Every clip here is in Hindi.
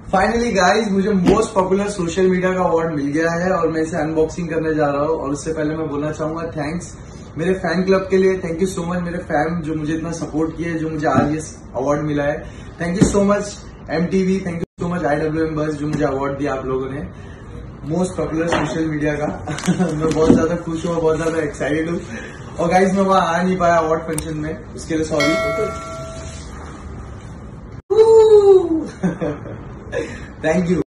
फाइनली गाइज मुझे मोस्ट पॉपुलर सोशल मीडिया का अवार्ड मिल गया है और मैं इसे अनबॉक्सिंग करने जा रहा हूँ। और उससे पहले मैं बोलना चाहूंगा थैंक्स मेरे फैन क्लब के लिए। थैंक यू सो मच मेरे फैन जो मुझे इतना सपोर्ट किए, जो मुझे आज ये अवार्ड मिला है। Thank you so much MTV, thank you so much IWM बस जो मुझे अवार्ड दिया आप लोगों ने मोस्ट पॉपुलर सोशल मीडिया का। मैं बहुत ज्यादा खुश हूँ, बहुत ज्यादा एक्साइटेड हूँ। और गाइज मैं वहां आ नहीं पाया अवार्ड फंक्शन में, उसके लिए सॉरी। Thank you.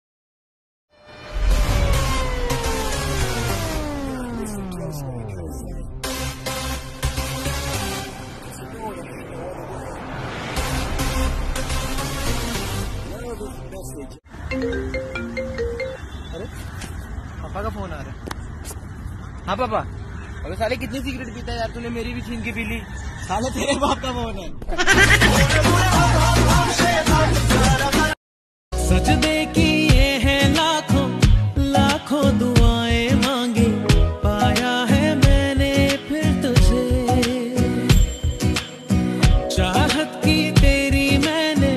अरे पापा का फोन आ रहा है। हाँ पापा। अबे साले कितनी सिगरेट पीता है यार, तूने मेरी भी छीन के पी ली। साले तेरे बाप का फोन है। सजदे किए हैं लाखों लाखों दुआएं मांगे, पाया है मैंने फिर तुझे। चाहत की तेरी मैंने,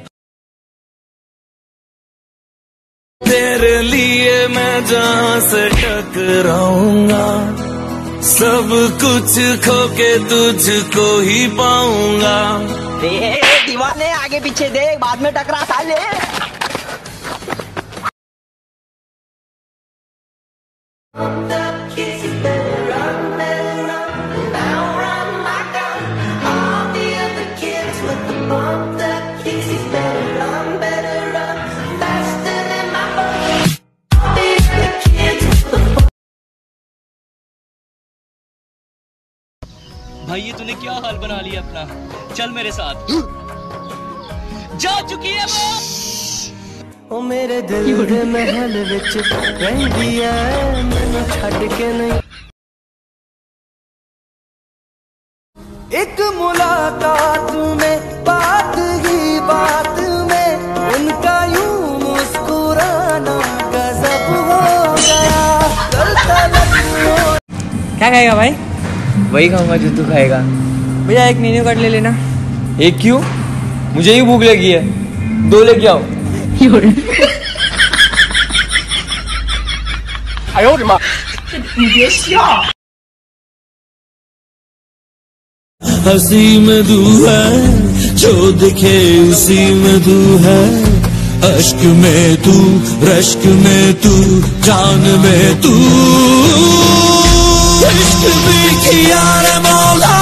तेरे लिए मैं जहां से टकराऊंगा, सब कुछ खो के तुझको ही पाऊंगा। दीवाने आगे पीछे देख, बाद में टकरा साले। भाई ये तूने क्या हाल बना लिया अपना, चल मेरे साथ। जा चुकी है वो। ओ मेरे दिल दे महल विच रहंदी ऐ, मैनू छड्ड के नहीं। एक मुलाकात में बात ही बात में उनका यूं मुस्कुराना गजब हो गया। क्या खाएगा भाई? वही खाऊंगा जो तू खाएगा। भैया एक मेन्यू कार्ड ले लेना। एक क्यों? मुझे ही भूख लगी है, 2 लेके आओ। हंसी में तू है, जो दिखे उसी में तू है। अश्क में तू, रश्क में तू, जान में तू। इश्क भी किया रे मौला।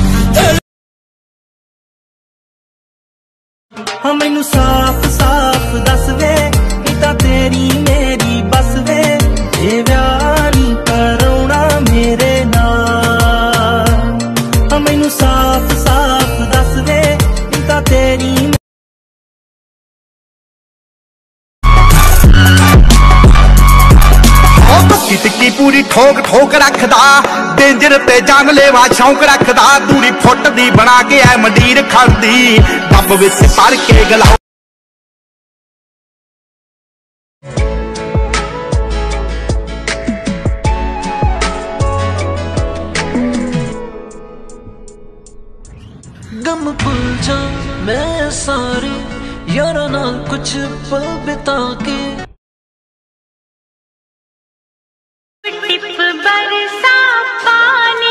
हाँ मैनू साफ साफ दस वे, इता तेरी मेरी बस वे। ये व्यानी करोना मेरे नाल। हाँ मैनू साफ साफ दस वे, इता तेरी। टिक्की पूरी ठोक ठोक रखदा, डेंजर ते जानलेवा शौक रखदा। दूरी फुट दी बना के ऐ मंडीर खांदी, डब विच भर के गलाओ। गम भुल जा मैं सारे यारा नाल कुछ पल बिता के। बरसा पानी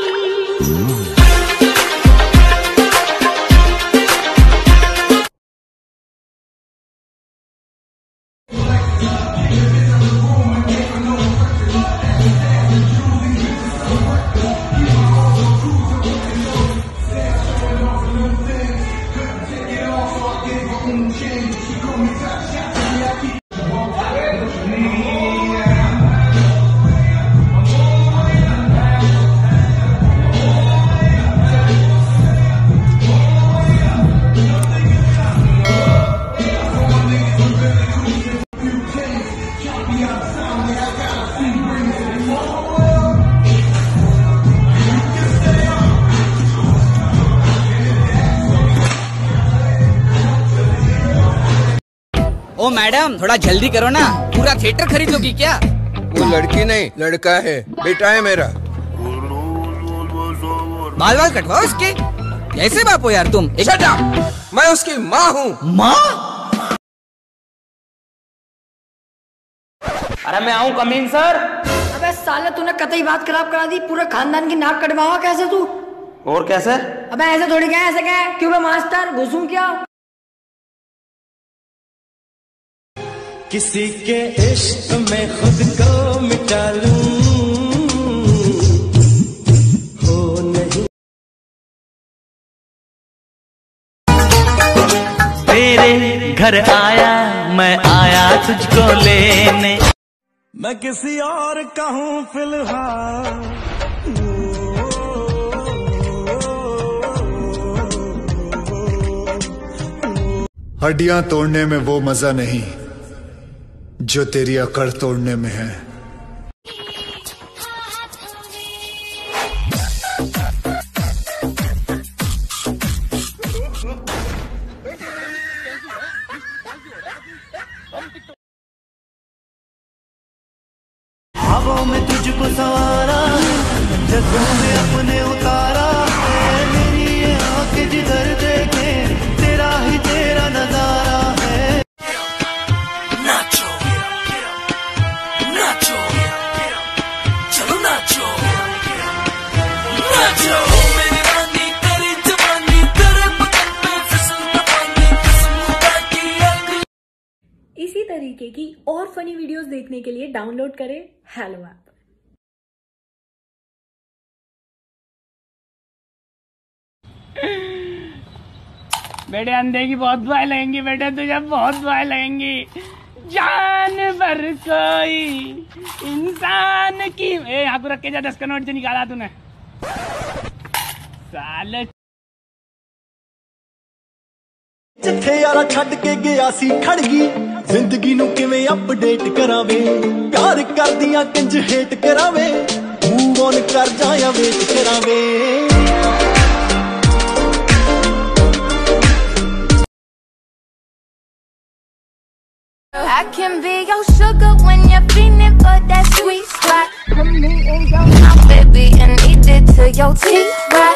ओ मैडम थोड़ा जल्दी करो ना, पूरा थिएटर खरीद लोगी क्या? वो लड़की नहीं लड़का है, बेटा है मेरा। बाल बाल कटवाओ इसके। कैसे बाप हो यार तुम? मैं उसकी माँ हूँ। माँ? अरे मैं आऊँ कमीन सर। अबे साले तूने कतई बात खराब करा दी, पूरे खानदान की नाक कटवाओ कैसे तू? और कैसे? अबे ऐसे थोड़ी क्या, ऐसे क्या है? क्यों मैं मास्टर घुसूं क्या? किसी के इश्क में खुद को मिटा लूं, हो नहीं। तेरे घर आया मैं आया तुझको लेने, मैं किसी और का हूँ फिलहाल। हड्डियां तोड़ने में वो मजा नहीं जो तेरी अकड़ तोड़ने में है। ख्वाबों में तुझको सवारा, जज्बों में अपने उतारा, मेरी ये आंखें जिधर देखे तेरा ही तेरा नजारा है। नाचो नाचो चलो नाचो नाचो मेरी रानी, तेरी जवानी, तेरे बदन में फिसलता पानी, किस्मत की आग। इसी तरीके की और फनी वीडियोस देखने के लिए डाउनलोड करें हेलो ऐप। बेटे अंधे की बहुत दुआएं लगेंगी, बेटे तुझे बहुत दुआएं लगेंगी। जानवर कोई इंसान की यहाँ को रख के जा, 10 का नोट जो निकाला तूने साले। जिथे यारा छड़ के गया सी खड़ गई, जिंदगी नू किवें अपडेट करावे, प्यार करदियां किंज हेट करावे, मूव ऑन कर जाया वेट करावे। I can be your sugar when you're feeling for that sweet spot. Put me in your mouth, baby, and eat it till your teeth rot.